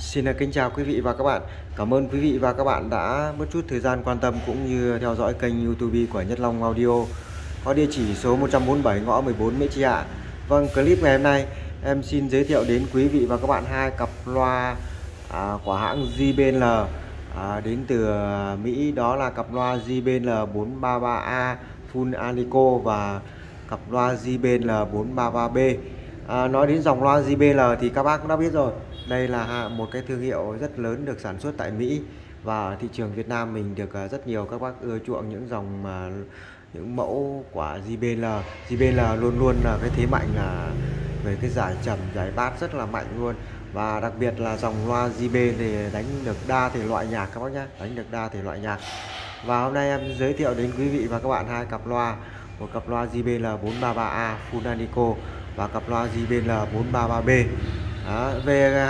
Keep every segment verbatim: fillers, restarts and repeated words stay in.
Xin kính chào quý vị và các bạn. Cảm ơn quý vị và các bạn đã mất chút thời gian quan tâm cũng như theo dõi kênh YouTube của Nhất Long Audio có địa chỉ số một trăm bốn mươi bảy ngõ mười bốn Mễ Trì Hạ. Vâng, clip ngày hôm nay em xin giới thiệu đến quý vị và các bạn hai cặp loa à, của hãng gi bê en lờ à, đến từ Mỹ, đó là cặp loa gi bê en lờ bốn ba ba A Full Anico và cặp loa gi bê en lờ bốn ba ba B. À, nói đến dòng loa gi bê en lờ thì các bác cũng đã biết rồi. Đây là một cái thương hiệu rất lớn được sản xuất tại Mỹ, và ở thị trường Việt Nam mình được rất nhiều các bác ưa chuộng những dòng mà những mẫu của gi bê en lờ. gi bê en lờ luôn luôn là cái thế mạnh là về cái giải trầm, giải bass rất là mạnh luôn, và đặc biệt là dòng loa gi bê thì đánh được đa thể loại nhạc các bác nhé, đánh được đa thể loại nhạc. Và hôm nay em giới thiệu đến quý vị và các bạn hai cặp loa, một cặp loa gi bê en lờ bốn ba ba A Full Anico và cặp loa gi bê en lờ bốn ba ba B. Đó, về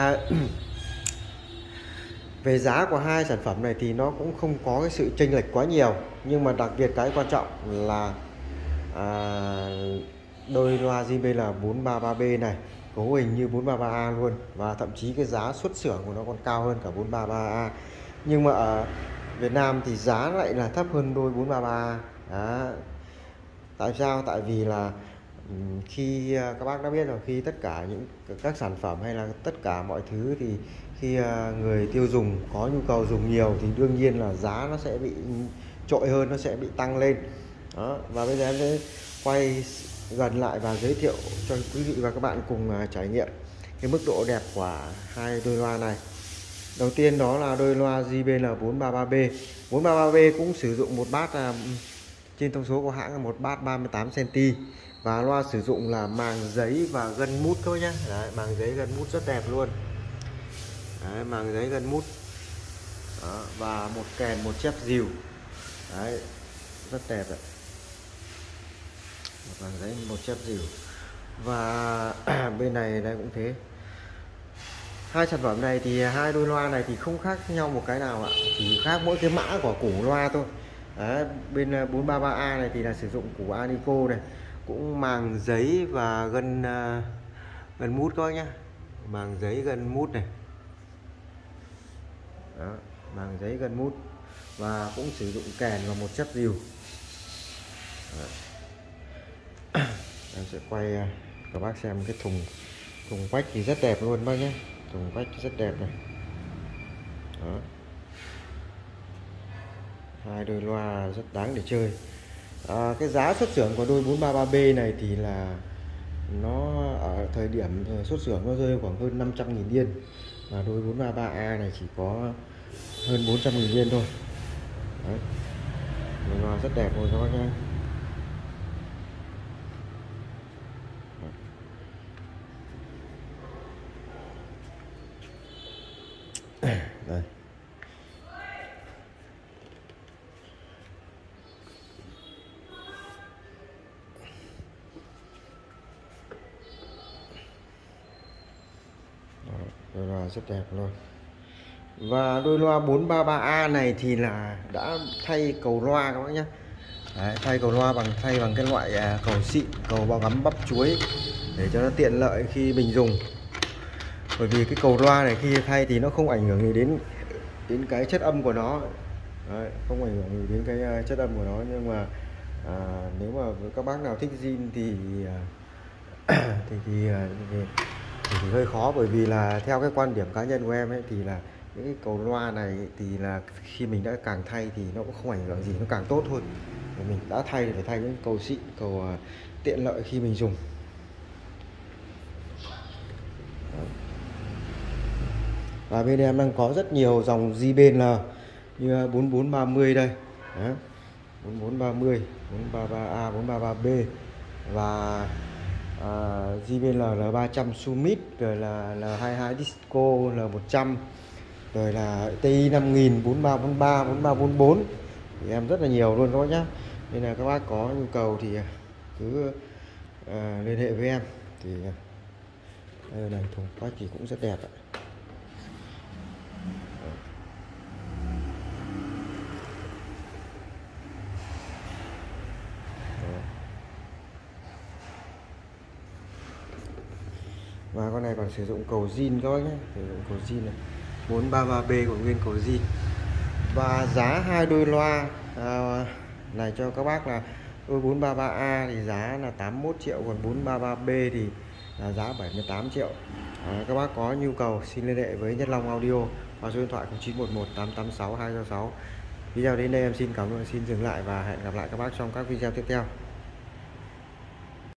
về giá của hai sản phẩm này thì nó cũng không có cái sự chênh lệch quá nhiều, nhưng mà đặc biệt cái quan trọng là à, đôi loa gi bê en lờ bốn ba ba B này cấu hình như bốn ba ba A luôn, và thậm chí cái giá xuất xưởng của nó còn cao hơn cả bốn ba ba A, nhưng mà ở Việt Nam thì giá lại là thấp hơn đôi bốn ba ba A. Đó. Tại sao? Tại vì là khi các bác đã biết rồi, khi tất cả những các sản phẩm hay là tất cả mọi thứ thì khi người tiêu dùng có nhu cầu dùng nhiều thì đương nhiên là giá nó sẽ bị trội hơn, nó sẽ bị tăng lên. Đó. Và bây giờ em sẽ quay gần lại và giới thiệu cho quý vị và các bạn cùng trải nghiệm cái mức độ đẹp của hai đôi loa này. Đầu tiên đó là đôi loa gi bê en lờ bốn ba ba B. bốn ba ba B cũng sử dụng một bát trên thông số của hãng là một bát ba mươi tám xăng-ti-mét, và loa sử dụng là màng giấy và gân mút thôi nhé. Đấy, màng giấy gân mút rất đẹp luôn. Đấy, màng giấy gân mút. Đó, và một kèn một chép dìu. Đấy, rất đẹp đấy. Một màng giấy một chép dìu. Và bên này đây cũng thế. Hai sản phẩm này thì hai đôi loa này thì không khác nhau một cái nào ạ, chỉ khác mỗi cái mã của củ loa thôi. Đấy, bên bốn ba ba A này thì là sử dụng củ Anico này, cũng màng giấy và gân uh, gân mút coi nhá, màng giấy gân mút này. Đó, màng giấy gân mút, và cũng sử dụng kèn và một chép dìu. Em sẽ quay uh, các bác xem cái thùng thùng quách thì rất đẹp luôn bác nhé, thùng quách rất đẹp này. Đó. Hai đôi loa rất đáng để chơi. À, cái giá xuất xưởng của đôi bốn ba ba B này thì là nó ở thời điểm xuất xưởng nó rơi khoảng hơn năm trăm nghìn yên, và đôi bốn ba ba A này chỉ có hơn bốn trăm nghìn yên thôi. Đấy. Đôi loa rất đẹp luôn các bác nhé. Đây. Đôi loa rất đẹp luôn. Và đôi loa bốn ba ba A này thì là đã thay cầu loa các bác nhé. Đấy, thay cầu loa bằng thay bằng cái loại cầu xịn, cầu bao gắm bắp chuối, để cho nó tiện lợi khi mình dùng. Bởi vì cái cầu loa này khi thay thì nó không ảnh hưởng gì đến đến cái chất âm của nó. Đấy, không ảnh hưởng gì đến cái chất âm của nó, nhưng mà à, nếu mà các bác nào thích zin thì thì, thì, thì thì hơi khó, bởi vì là theo cái quan điểm cá nhân của em ấy thì là những cái cầu loa này thì là khi mình đã càng thay thì nó cũng không ảnh hưởng gì, nó càng tốt thôi. Mình đã thay thì phải thay những cầu xịn, cầu uh, tiện lợi khi mình dùng. Đó. Và bên em đang có rất nhiều dòng gi bê en lờ như bốn bốn ba mươi đây. Đó. bốn bốn ba mươi, bốn ba ba A, bốn ba ba B và uh, gi bê en lờ L ba trăm Summit, rồi là L hai hai Disco, L một trăm, rồi là T I năm nghìn, bốn ba bốn ba, bốn ba bốn bốn, thì em rất là nhiều luôn các bác nhé. Nên là các bác có nhu cầu thì cứ uh, liên hệ với em. Thì đây này, thùng quách thì cũng rất đẹp ạ. Và con này còn sử dụng cầu zin các bác nhé, sử dụng cầu zin này. bốn ba ba B của nguyên cầu zin. Và giá hai đôi loa à, này cho các bác là đôi bốn ba ba A thì giá là tám mươi mốt triệu, còn bốn ba ba B thì là giá bảy mươi tám triệu. À, các bác có nhu cầu xin liên hệ với Nhất Long Audio qua số điện thoại không chín một một tám tám sáu hai sáu sáu. Video đến đây em xin cảm ơn, xin dừng lại và hẹn gặp lại các bác trong các video tiếp theo.